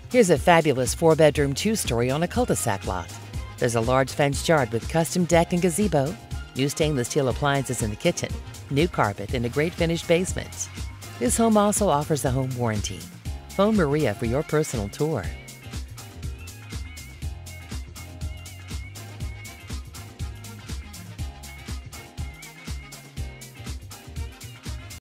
Here's a fabulous 4-bedroom, 2-story on a cul-de-sac lot. There's a large fenced yard with custom deck and gazebo, new stainless steel appliances in the kitchen, new carpet, and a great finished basement. This home also offers a home warranty. Phone Maria for your personal tour.